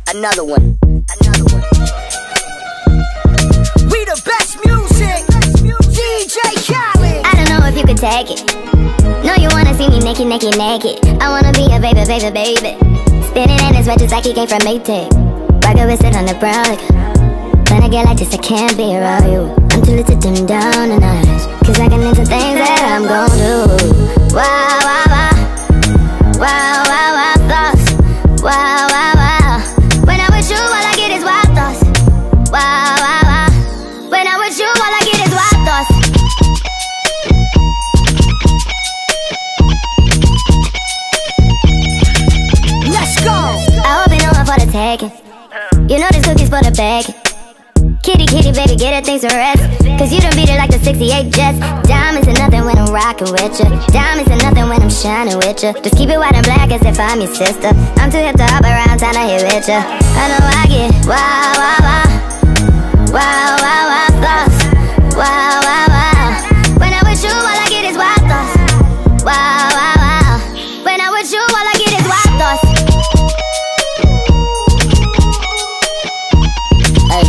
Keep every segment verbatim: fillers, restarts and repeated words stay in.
Another one. Another one. We the best music. D J Khaled. I don't know if you could take it. No, you wanna see me naked, naked, naked. I wanna be a baby, baby, baby. Spinning in his red just like he came from Maytag. Rocket with it on the brown like. When I get like this, I can't be around you. I'm too little to dim down the night. Cause I can into things that I'm gon' do. Wow, wow, wow. Wow, wow, wow, thoughts. Wow, wow, wow. When I'm with you, all I get is wild thoughts. Wow, wow, wow. When I'm with you, all I get is wild thoughts. Let's go. I hope you know I'm for the taking. You know this cookie's for the bag. Kitty, kitty, baby, get her things to rest. Cause you done beat it like the sixty-eight Jets. Diamonds are nothing when I'm rockin' with ya. Diamonds are nothing when I'm shining with ya. Just keep it white and black as if I'm your sister. I'm too hip to hop around town to hit with ya. I know I get wow, wow, wow. Wow, wow, wow, thoughts. Wow, wow, wow. When I'm with you, all I get is wild thoughts. Wow, wow, wow. When I'm with you, all I get is wild thoughts. Hey.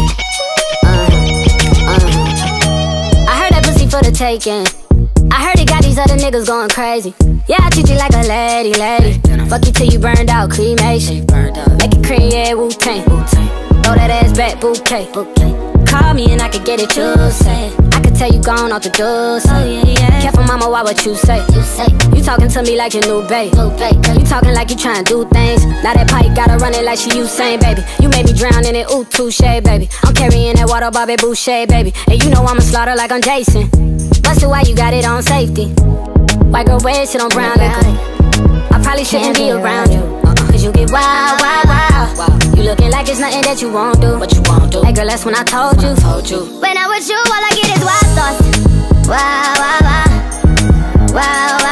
For the taking. I heard it got these other niggas going crazy. Yeah, I treat you like a lady, lady. Fuck you till you burned out, cremation. Make it cream, yeah, Wu-Tang. Throw that ass back, bouquet. Call me and I could get it, you say. I could tell you gone off the door, say. Careful mama, why what you say? You talking to me like your new babe. You talking like you trying to do things. Now that pipe gotta run it like she Usain, baby. You made me drown in it, ooh, touche, baby. I'm carrying that water, Bobby Boucher, baby. And you know I'ma slaughter like I'm Jason. Busted, why you got it on safety? White girl wear shit on brown liquor. I probably shouldn't be around you. Cause you get wild, wild, wild. You looking like it's nothing that you won't do. What you won't do? Hey girl, that's when I told you. When I'm with you, all I get is wild thoughts. Wow, wow, wow. Wow,